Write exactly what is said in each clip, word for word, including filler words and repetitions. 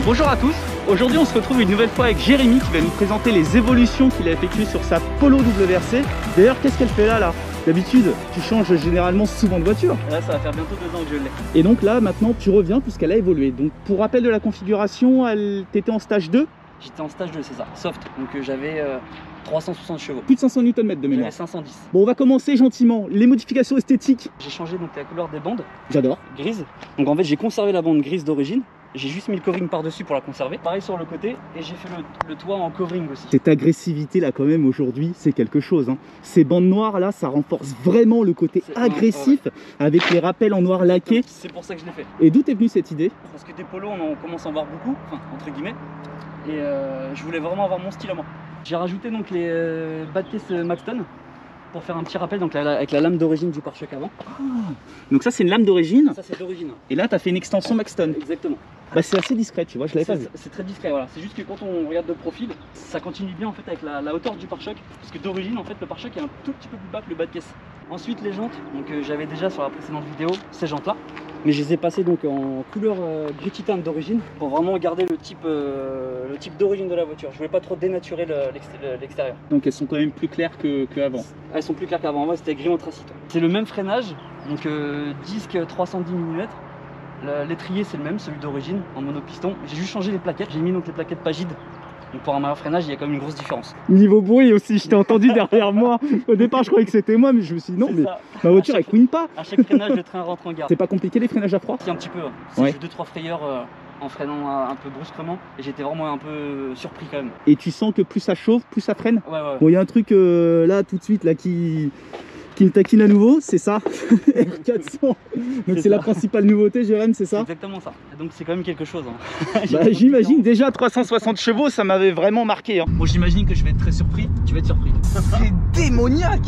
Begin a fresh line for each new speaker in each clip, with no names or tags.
Bonjour à tous, aujourd'hui on se retrouve une nouvelle fois avec Jérémy qui va nous présenter les évolutions qu'il a effectuées sur sa Polo W R C. D'ailleurs, qu'est-ce qu'elle fait là là? D'habitude, tu changes généralement souvent de voiture.
Là, ça va faire bientôt deux ans que je l'ai.
Et donc là, maintenant, tu reviens puisqu'elle a évolué. Donc pour rappel de la configuration, elle t'étais en stage deux.
J'étais en stage deux, c'est ça, soft. Donc euh, j'avais euh, trois cent soixante chevaux.
Plus de cinq cents newton mètres de mémoire.
J'avais cinq cent dix.
Bon, on va commencer gentiment. Les modifications esthétiques.
J'ai changé donc la couleur des bandes.
J'adore.
Grise. Donc en fait, j'ai conservé la bande grise d'origine. J'ai juste mis le covering par-dessus pour la conserver. Pareil sur le côté. Et j'ai fait le, le toit en covering aussi.
Cette agressivité là quand même aujourd'hui, c'est quelque chose. Hein. Ces bandes noires là, ça renforce vraiment le côté agressif ouais, ouais. Avec les rappels en noir laqué.
C'est pour ça que je l'ai fait.
Et d'où est venue cette idée?
Parce que des polos, on en commence à en voir beaucoup, enfin entre guillemets. Et euh, je voulais vraiment avoir mon style à moi. J'ai rajouté donc les euh, bas de caisse Maxton pour faire un petit rappel donc la, avec la lame d'origine du pare-choc avant.
Ah, donc ça c'est une lame d'origine.
Ça c'est d'origine.
Et là tu as fait une extension Maxton.
Exactement.
Bah, c'est assez discret, tu vois, je l'avais pas vu.
C'est très discret, voilà. C'est juste que quand on regarde de profil, ça continue bien en fait avec la, la hauteur du pare-choc. Parce que d'origine en fait le pare-choc est un tout petit peu plus bas que le bas de caisse. Ensuite les jantes, donc euh, j'avais déjà sur la précédente vidéo ces jantes là. Mais je les ai passées donc en couleur euh, gris titane d'origine pour vraiment garder le type, euh, le type d'origine de la voiture. Je voulais pas trop dénaturer l'extérieur.
Donc elles sont quand même plus claires qu'avant. Que
elles sont plus claires qu'avant, moi c'était gris anthracite. C'est le même freinage, donc euh, disque trois cent dix millimètres. L'étrier c'est le même, celui d'origine, en monopiston. J'ai juste changé les plaquettes, j'ai mis donc les plaquettes Pagide. Donc pour un meilleur freinage, il y a quand même une grosse différence.
Niveau bruit aussi, je t'ai entendu derrière moi. Au départ, je croyais que c'était moi, mais je me suis dit non, mais ça. Ma voiture elle couine pas.
À chaque freinage, le train rentre en gare.
C'est pas compliqué les freinages à froid?
Si, un petit peu. Ouais. C'est
ouais.
juste deux trois frayeurs euh, en freinant un peu brusquement. Et j'étais vraiment un peu surpris quand même.
Et tu sens que plus ça chauffe, plus ça freine?
Ouais, ouais.
Bon, il y a un truc euh, là tout de suite là qui. qui me taquine à nouveau, c'est ça, R quatre cents. Donc c'est la principale nouveauté, Jérém, c'est ça?
Exactement ça. Et donc c'est quand même quelque chose. Hein.
Bah, j'imagine déjà trois cent soixante chevaux, ça m'avait vraiment marqué. Hein.
Bon, j'imagine que je vais être très surpris. Tu vas être surpris.
C'est démoniaque.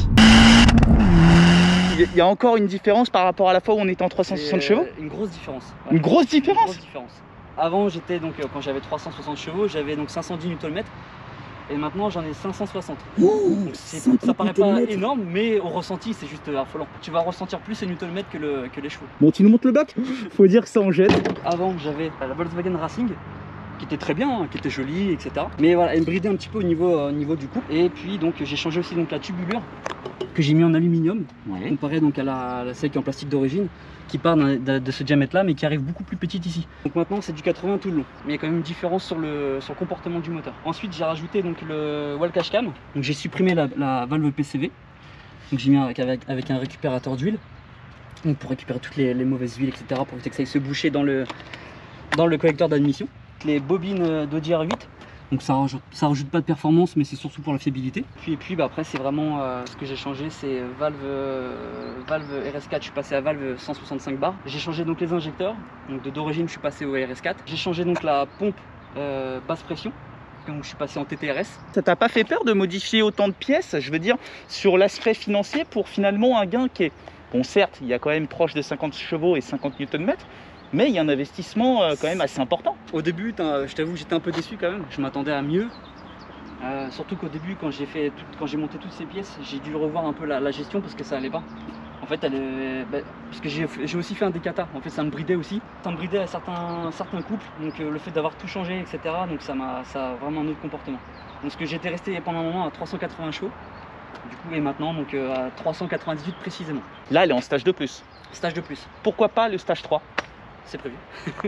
Il y a encore une différence par rapport à la fois où on était en trois cent soixante chevaux?
Une grosse différence.
Ouais. Une grosse différence.
Une grosse différence. Avant, j'étais donc quand j'avais trois cent soixante chevaux, j'avais donc cinq cent dix newton mètres. Et maintenant j'en ai cinq cent soixante.
Oh,
donc ça paraît pas énorme, mais au ressenti c'est juste affolant. Tu vas ressentir plus les newton mètres que, le, que les chevaux.
Bon, tu nous montres le bloc? Faut dire que ça en jette.
Avant j'avais la Volkswagen Racing qui était très bien, hein, qui était jolie, et cetera. Mais voilà, elle me bridait un petit peu au niveau, euh, au niveau du couple. Et puis donc j'ai changé aussi donc la tubulure que j'ai mis en aluminium, ouais. Comparé donc à la, la celle qui est en plastique d'origine, qui part de, de ce diamètre là mais qui arrive beaucoup plus petite ici. Donc maintenant c'est du quatre-vingts tout le long, mais il y a quand même une différence sur le, sur le comportement du moteur. Ensuite j'ai rajouté donc le wall cache cam, donc j'ai supprimé la, la valve P C V, donc j'ai mis avec, avec, avec un récupérateur d'huile pour récupérer toutes les, les mauvaises huiles, etc., pour éviter que ça aille se boucher dans le, dans le collecteur d'admission. Les bobines d'Audi R huit, donc ça rajoute, ça rajoute pas de performance, mais c'est surtout pour la fiabilité. Puis et puis bah après c'est vraiment euh, ce que j'ai changé, c'est valve euh, valve R S quatre, je suis passé à valve cent soixante-cinq bars. J'ai changé donc les injecteurs, donc d'origine je suis passé au R S quatre. J'ai changé donc la pompe euh, basse pression, donc je suis passé en T T R S.
Ça t'a pas fait peur de modifier autant de pièces, je veux dire, sur l'aspect financier pour finalement un gain qui est, bon certes il y a quand même proche de cinquante chevaux et cinquante newton mètres, mais il y a un investissement euh, quand même assez important.
Au début, je t'avoue, j'étais un peu déçu quand même. Je m'attendais à mieux. Euh, surtout qu'au début, quand j'ai fait, tout, quand j'ai monté toutes ces pièces, j'ai dû revoir un peu la, la gestion parce que ça allait pas. En fait, elle est, bah, parce que j'ai aussi fait un décata. En fait, ça me bridait aussi. Ça me bridait à certains, certains couples. Donc euh, le fait d'avoir tout changé, et cetera. Donc ça m'a, ça a vraiment un autre comportement. Donc ce que j'étais resté pendant un moment à trois cent quatre-vingts chevaux. Du coup, et maintenant donc euh, à trois cent quatre-vingt-dix-huit précisément.
Là, elle est en stage de plus.
Stage de plus.
Pourquoi pas le stage trois?
C'est prévu.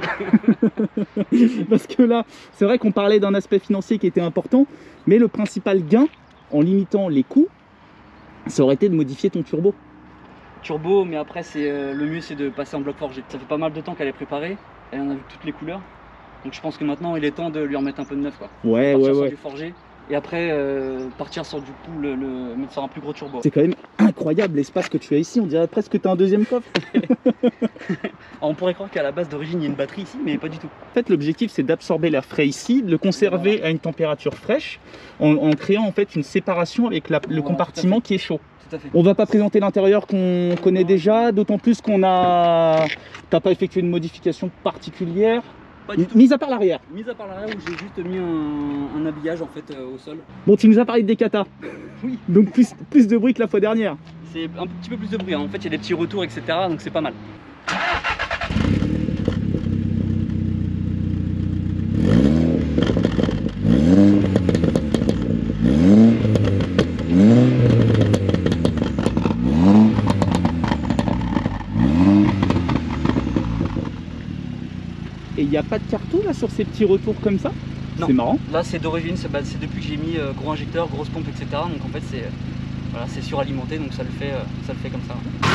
Parce que là, c'est vrai qu'on parlait d'un aspect financier qui était important, mais le principal gain, en limitant les coûts, ça aurait été de modifier ton turbo.
Turbo, mais après, c'est euh, le mieux, c'est de passer en bloc forgé. Ça fait pas mal de temps qu'elle est préparée, elle en a vu toutes les couleurs. Donc je pense que maintenant, il est temps de lui remettre un peu de neuf, quoi.
Ouais,
partir
ouais,
sur
ouais.
du forgé. Et après, euh, partir sur du coup, le, le, mettre sur un plus gros turbo.
C'est quand même incroyable l'espace que tu as ici, on dirait presque que tu as un deuxième coffre.
On pourrait croire qu'à la base d'origine, il y a une batterie ici, mais pas du tout.
En fait, l'objectif, c'est d'absorber l'air frais ici, de le conserver voilà. à une température fraîche, en, en créant en fait une séparation avec la, le voilà, compartiment qui est chaud.
Tout à fait.
On va pas présenter l'intérieur qu'on connaît déjà, d'autant plus qu'on a... T'as pas effectué de modification particulière.
Pas du tout.
Mis à part l'arrière.
Mis à part l'arrière où j'ai juste mis un, un habillage en fait euh, au sol.
Bon, tu nous as parlé de décata.
Oui.
Donc plus, plus de bruit que la fois dernière.
C'est un petit peu plus de bruit, hein. En fait il y a des petits retours, et cetera. Donc c'est pas mal.
a pas de carton là sur ces petits retours comme ça?
Non.
C'est marrant.
Là c'est d'origine, c'est bah, depuis que j'ai mis euh, gros injecteur, grosse pompe, et cetera. Donc en fait c'est euh, voilà, c'est suralimenté, donc ça le fait, euh, ça le fait comme ça.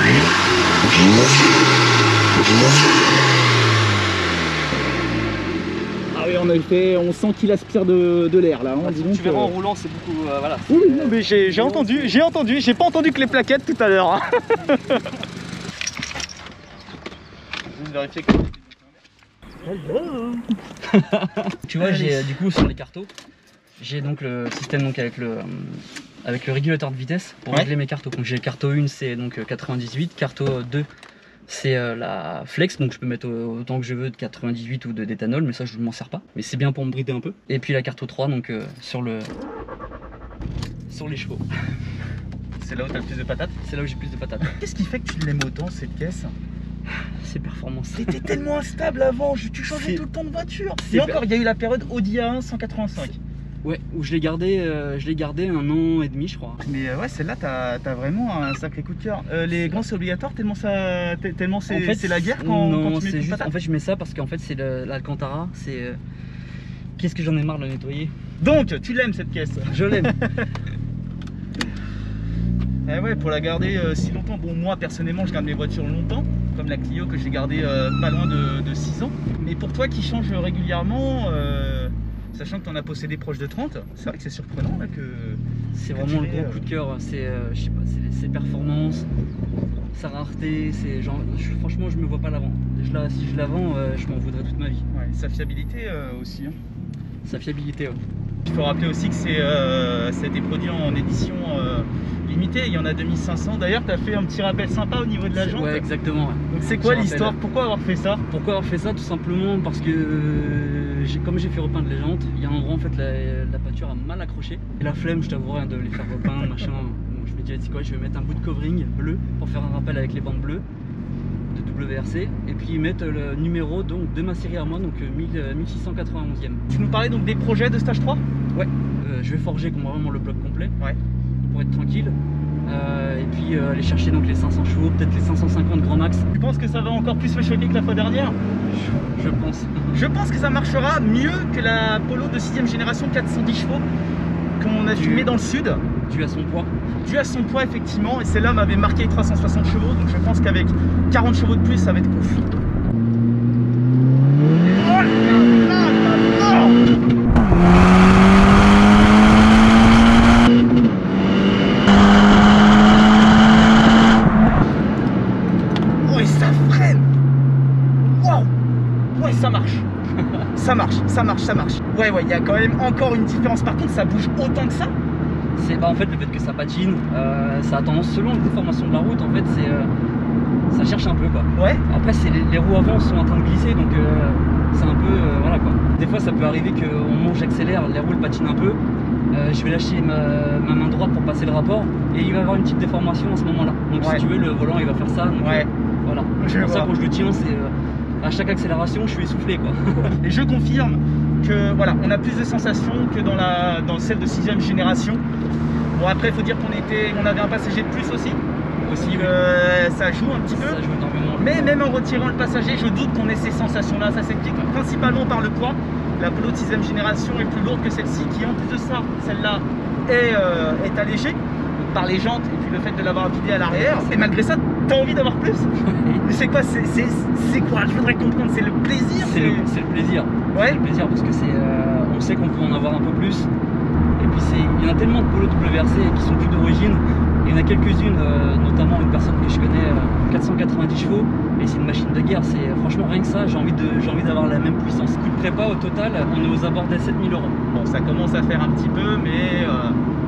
Ah oui, on a fait, on sent qu'il aspire de, de l'air là. Hein,
Bah,
dis
tu
donc,
verras
euh...
en roulant, c'est beaucoup, euh, voilà.
Oui, non, mais j'ai entendu, j'ai entendu, j'ai pas entendu que les plaquettes tout à l'heure. Hein. Juste vérifier que... Hello.
Tu vois, j'ai du coup sur les cartos, j'ai donc le système donc avec le euh, avec le régulateur de vitesse pour ouais. régler mes cartos. Donc j'ai le carto un, c'est donc quatre-vingt-dix-huit, carto deux c'est euh, la flex, donc je peux mettre autant que je veux de quatre-vingt-dix-huit ou de d'éthanol, mais ça je m'en sers pas, mais c'est bien pour me brider un peu. Et puis la carto trois, donc euh, sur le sur les chevaux.
C'est là où tu as le plus de patates?
C'est là où j'ai plus de patates.
Qu'est-ce qui fait que tu l'aimes autant cette caisse?
C'est performance.
C'était tellement instable avant, tu changeais tout le temps de voiture. Et encore, il y a eu la période Audi A un cent quatre-vingt-cinq.
Ouais, où je l'ai gardé, euh, je l'ai gardé un an et demi, je crois.
Mais euh, ouais, celle-là, t'as as vraiment un sacré coup de cœur. Euh, les gants, c'est obligatoire tellement ça, tellement c'est en fait, la guerre quand,
non,
quand tu mets
c'est
juste,
patate. En fait, je mets ça parce qu'en fait, c'est l'Alcantara. C'est euh... qu'est-ce que j'en ai marre de le nettoyer.
Donc, tu l'aimes cette caisse?
Je l'aime.
Eh ouais, pour la garder euh, si longtemps. Bon, moi personnellement, je garde mes voitures longtemps, comme la Clio que j'ai gardée euh, pas loin de, de six ans. Mais pour toi qui change régulièrement, euh, sachant que tu en as possédé proche de trente, c'est vrai que c'est surprenant là, que.
C'est vraiment le gros euh... coup de cœur. C'est, euh, je sais pas, c'est ses performances, sa rareté. C'est genre, je, franchement, je me vois pas la vendre. Je la, si je la vends, euh, je m'en voudrais toute ma vie.
Ouais, sa fiabilité euh, aussi. Hein.
Sa fiabilité, ouais.
Il faut rappeler aussi que c'est euh, ça a été produit en édition euh, limitée, il y en a deux mille cinq cents. D'ailleurs, tu as fait un petit rappel sympa au niveau de la jante.
Ouais, exactement. Ouais.
Donc c'est quoi l'histoire? Pourquoi avoir fait ça?
Pourquoi avoir fait ça? Tout simplement parce que euh, comme j'ai fait repeindre les jantes, il y a un endroit en fait la, la peinture a mal accroché. Et la flemme, je t'avouerai, de les faire repeindre, machin. Bon, je me dis, quoi, je vais mettre un bout de covering bleu pour faire un rappel avec les bandes bleues de W R C et puis mettre le numéro donc de ma série à moi, donc mille six cent quatre-vingt-onzième.
Tu nous parlais donc des projets de stage trois?
Ouais, euh, je vais forger vraiment le bloc complet,
ouais,
pour être tranquille, euh, et puis euh, aller chercher donc les cinq cents chevaux, peut-être les cinq cent cinquante grand max.
Tu penses que ça va encore plus me choquer que la fois dernière?
je, je pense.
Je pense que ça marchera mieux que la Polo de sixième génération quatre cent dix chevaux qu'on a fumé dans le sud.
Dû à son poids.
Dû à son poids effectivement, et celle-là m'avait marqué trois cent soixante chevaux, donc je pense qu'avec quarante chevaux de plus, ça va être ouf. Oh là là là là. Oh et ça freine. Wow. Ouais, ça marche. Ça marche, ça marche, ça marche. Ouais, ouais, il y a quand même encore une différence. Par contre, ça bouge autant que ça?
C'est bah en fait le fait que ça patine, euh, ça a tendance, selon les déformations de la route, en fait, c'est euh, ça cherche un peu quoi.
Ouais.
Après, c'est les, les roues avant sont en train de glisser, donc euh, c'est un peu euh, voilà quoi. Des fois, ça peut arriver qu'au moment où j'accélère, les roues patinent un peu. Euh, je vais lâcher ma, ma main droite pour passer le rapport et il va y avoir une petite déformation à ce moment-là. Donc ouais. Si tu veux, le volant il va faire ça. Donc,
ouais.
euh, voilà. C'est pour ça quand je le tiens, c'est euh, à chaque accélération, je suis essoufflé quoi.
Et je confirme que voilà, on a plus de sensations que dans la dans celle de sixième génération. Bon après il faut dire qu'on était on avait un passager de plus aussi. Aussi euh, ça joue un petit peu.
Ça joue énormément.
Mais même en retirant le passager, je doute qu'on ait ces sensations là. Ça s'explique principalement par le poids. La Polo de sixième génération est plus lourde que celle-ci, qui en plus de ça, celle-là est, euh, est allégée par les jantes et puis le fait de l'avoir vidé à l'arrière. Et malgré ça, t'as envie d'avoir plus. Mais c'est quoi? C'est quoi? Je voudrais comprendre, c'est le plaisir?
C'est le, le plaisir.
Ouais.
C'est le plaisir parce que c'est, euh, on sait qu'on peut en avoir un peu plus. Et puis il y en a tellement de Polo W R C qui sont plus d'origine. Il y en a quelques-unes, euh, notamment une personne que je connais, euh, quatre cent quatre-vingt-dix chevaux, et c'est une machine de guerre. C'est franchement rien que ça, j'ai envie de, j'ai envie d'avoir la même puissance. Coup de prépa au total, on est aux abords des sept mille euros.
Bon, ça commence à faire un petit peu, mais euh,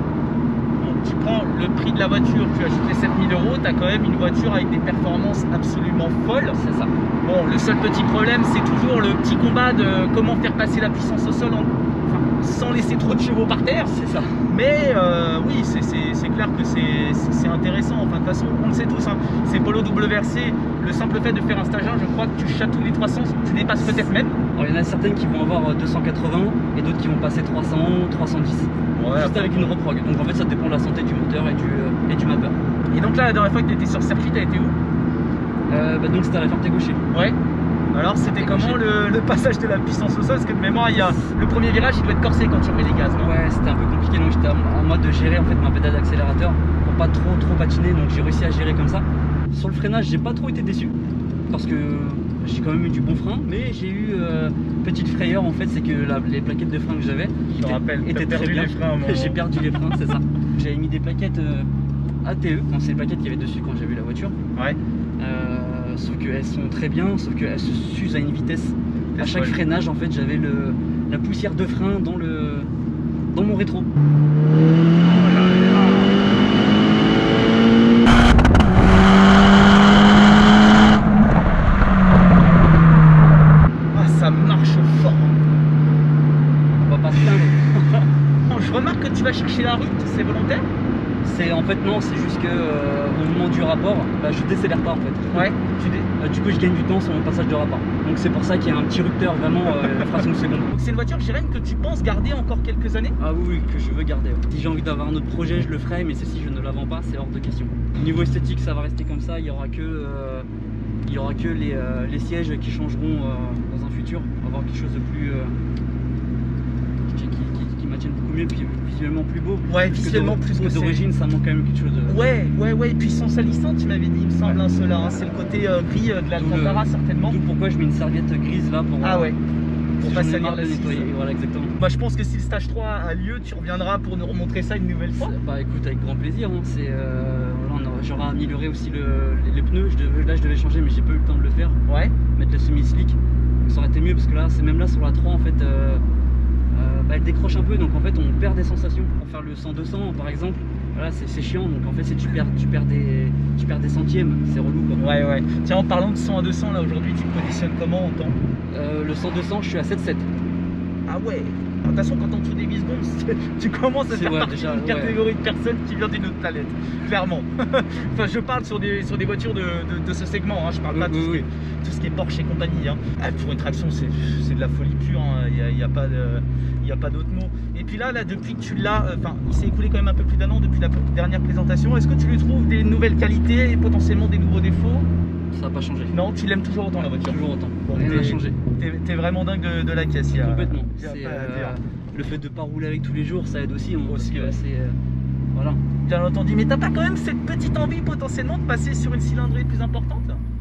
bon, tu prends le prix de la voiture, tu ajoutes les sept mille euros, tu as quand même une voiture avec des performances absolument folles.
C'est ça.
Bon, le seul petit problème, c'est toujours le petit combat de comment faire passer la puissance au sol en... sans laisser trop de chevaux par terre.
C'est ça.
Mais euh, oui, c'est clair que c'est intéressant. Enfin, de toute façon, on le sait tous, hein. C'est Polo W R C, le simple fait de faire un stage un, je crois que tu chatouilles les trois cents, tu dépasses peut-être même.
Alors, il y en a certaines qui vont avoir deux cent quatre-vingts et d'autres qui vont passer trois cents, trois cent dix. Ouais, juste avec une reprog. Donc en fait, ça dépend de la santé du moteur et du, euh, et du mapper.
Et donc là, la dernière fois que tu étais sur circuit, tu as été où?
euh, bah, Donc c'était à la Ferté-Gaucher.
Ouais. Alors c'était comment le, le passage de la puissance au sol? Parce que de mémoire, il y a le premier virage, il doit être corsé quand tu remets les gaz, non?
Ouais, c'était un peu compliqué, donc j'étais en mode de gérer en fait ma pédale d'accélérateur pour pas trop trop patiner, donc j'ai réussi à gérer comme ça. Sur le freinage, j'ai pas trop été déçu parce que j'ai quand même eu du bon frein, mais j'ai eu euh, petite frayeur en fait, c'est que la, les plaquettes de frein que j'avais étaient très bien. J'ai perdu les freins, c'est ça. J'avais mis des plaquettes euh, A T E, quand c'est les plaquettes qu'il y avait dessus quand j'ai vu la voiture.
Ouais.
Euh, sauf qu'elles sont très bien, sauf qu'elles se s'usent à une vitesse. À chaque freinage, en fait, j'avais le la poussière de frein dans le dans mon rétro.
Ah, ça marche fort.
On va pas se plaindre.
Je remarque que tu vas chercher la route, c'est volontaire?
C'est en fait non, c'est juste que euh, au moment du rapport, bah, je décélère pas en fait.
Ouais.
Tu dé... euh, du coup je gagne du temps sur mon passage de rapport. Donc c'est pour ça qu'il y a un petit rupteur vraiment euh, la fraction de seconde.
Donc c'est une voiture, Jérém, que tu penses garder encore quelques années?
Ah oui, oui, que je veux garder. Ouais. Si j'ai envie d'avoir un autre projet, je le ferai, mais celle-ci je ne la vends pas, c'est hors de question. Niveau esthétique, ça va rester comme ça. Il y aura que, euh, il y aura que les, euh, les sièges qui changeront euh, dans un futur. On va avoir quelque chose de plus euh, qui, qui, qui, qui maintienne beaucoup mieux, puis visuellement plus beau.
Ouais, visuellement plus beau.
D'origine, ça manque quand même quelque chose de...
Ouais, ouais, ouais, et puis sans salissant, tu m'avais dit, il me semble, ouais. Cela, hein. C'est le côté euh, gris euh, de la Alcantara, le... certainement.
D'où pourquoi je mets une serviette grise là pour...
Ah ouais, pour
si
pas salir la
nettoyer. Voilà, exactement.
Bah, je pense que si le stage trois a lieu, tu reviendras pour nous remontrer ça une nouvelle fois.
Bah écoute, avec grand plaisir. Hein. C'est, euh, voilà, j'aurais amélioré aussi le, les, les pneus. Je devais, là, je devais changer, mais j'ai pas eu le temps de le faire.
Ouais.
Mettre le semi-slick. Ça aurait été mieux parce que là, c'est même là sur la trois en fait. Euh, euh, bah, elle décroche un peu, donc en fait on perd des sensations. Pour faire le cent deux cents par exemple, voilà, c'est chiant, donc en fait c'est tu perds, tu, perds des, tu perds des centièmes, c'est relou quoi.
Ouais, ouais. Tiens, en parlant de cent à deux cents, là aujourd'hui tu te positionnes comment en temps?
euh, Le cent deux cents, je suis à sept sept.
Ah ouais. De toute façon, quand on tourne des huit secondes, tu commences à faire ouais, partie d'une catégorie ouais. de personnes qui vient d'une autre planète, clairement. Enfin, je parle sur des, sur des voitures de, de, de ce segment, hein. Je parle pas de oui, tout, oui. tout ce qui est Porsche et compagnie. Hein. Ah, pour une traction, c'est de la folie pure, hein. Il n'y a, a pas de... Il n'y a pas d'autre mot. Et puis là, là, depuis que tu l'as, enfin, euh, il s'est écoulé quand même un peu plus d'un an depuis la dernière présentation. Est-ce que tu lui trouves des nouvelles qualités et potentiellement des nouveaux défauts?
Ça n'a pas changé.
Non, tu l'aimes toujours autant la voiture?
Toujours autant.
Bon,
rien n'a changé.
T'es es vraiment dingue de, de la caisse. A,
complètement. Euh, le fait de ne pas rouler avec tous les jours, ça aide aussi. Hein, aussi ouais. C'est euh, voilà.
Bien entendu. Mais t'as pas quand même cette petite envie potentiellement de passer sur une cylindrée plus importante?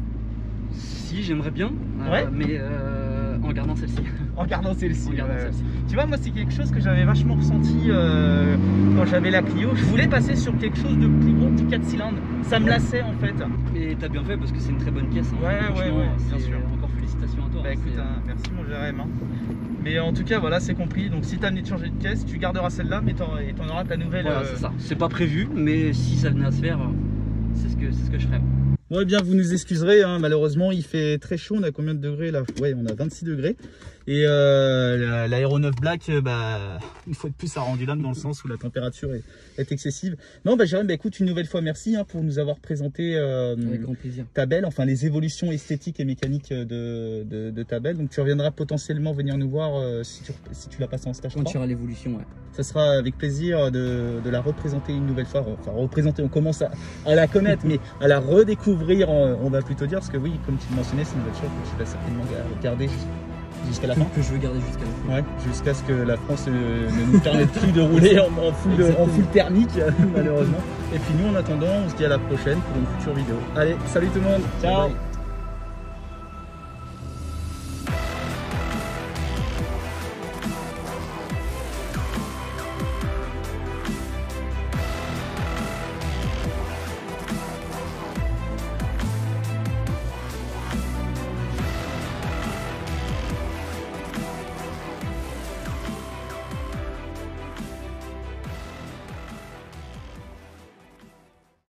Si, j'aimerais bien.
Ouais.
Euh, mais euh, en gardant celle-ci.
En gardant celle-ci.
Ouais.
Celle tu vois, moi, c'est quelque chose que j'avais vachement ressenti euh, quand j'avais la Clio. Je voulais passer sur quelque chose de plus gros que du quatre cylindres. Ça me lassait en fait.
Et t'as bien fait parce que c'est une très bonne caisse. Hein.
Ouais, ouais, ouais, bien sûr.
Encore félicitations à toi.
Bah, écoute, hein, merci mon Jérém. Hein. Mais en tout cas, voilà, c'est compris. Donc, si tu as amené de changer de caisse, tu garderas celle-là, mais tu en auras ta nouvelle.
Voilà,
euh...
c'est ça. C'est pas prévu, mais si ça venait à se faire, c'est ce que, ce que je ferais.
Bon, eh bien, vous nous excuserez, hein, malheureusement, il fait très chaud. On a combien de degrés là? Ouais, on a vingt-six degrés. Et euh, l'aéronef Black, bah, une fois de plus, ça a rendu l'âme dans le sens où la température est, est excessive. Non, bah, Jérém, bah, écoute, une nouvelle fois, merci hein, pour nous avoir présenté euh,
Avec grand plaisir.
ta belle, enfin les évolutions esthétiques et mécaniques de, de, de ta belle. Donc, tu reviendras potentiellement venir nous voir euh, si tu, si tu la passes en stage
quand tu auras l'évolution, ouais.
Ça sera avec plaisir de, de la représenter une nouvelle fois. Enfin, représenter, on commence à, à la connaître, mais à la redécouvrir, on va plutôt dire, parce que oui, comme tu le mentionnais, c'est une voiture que tu vas certainement garder jusqu'à la fin.
Que je veux garder jusqu'à la fin.
Ouais, jusqu'à ce que la France euh, ne nous permette plus de rouler en, en, full, en full thermique, malheureusement. Et puis nous, en attendant, on se dit à la prochaine pour une future vidéo. Allez, salut tout le monde. Ciao. Bye.